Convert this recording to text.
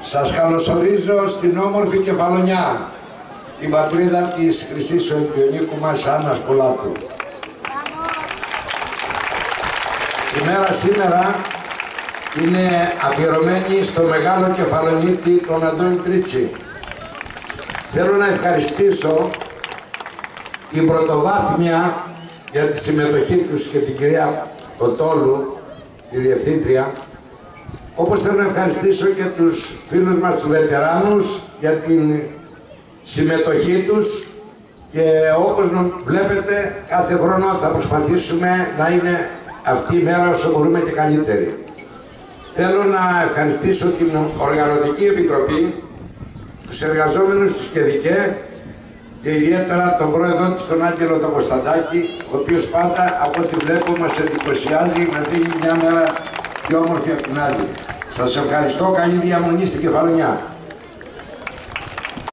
Σας καλωσορίζω στην όμορφη Κεφαλονιά, την πατρίδα της Χρυσής Ολυμπιονίκου μας Άννας Πουλάτου. Η μέρα σήμερα είναι αφιερωμένη στο μεγάλο κεφαλονίτη τον Αντώνη Τρίτσι. Θέλω να ευχαριστήσω την πρωτοβάθμια για τη συμμετοχή τους και την κυρία Τόλου, τη διευθύντρια, όπως θέλω να ευχαριστήσω και τους φίλους μας τους βετεράνους για την συμμετοχή τους και όπως βλέπετε κάθε χρόνο θα προσπαθήσουμε να είναι αυτή η μέρα όσο μπορούμε και καλύτερη. Θέλω να ευχαριστήσω την Οργανωτική Επιτροπή, τους εργαζόμενους της ΚΕΔΙΚΕ και ιδιαίτερα τον πρόεδρο της, τον Άγγελο τον Κωνσταντάκη, ο οποίος πάντα από ό,τι βλέπω μας εντυπωσιάζει, μας δίνει μια μέρα πιο όμορφη από την άλλη. Σας ευχαριστώ, καλή διαμονή στην Κεφαλονιά.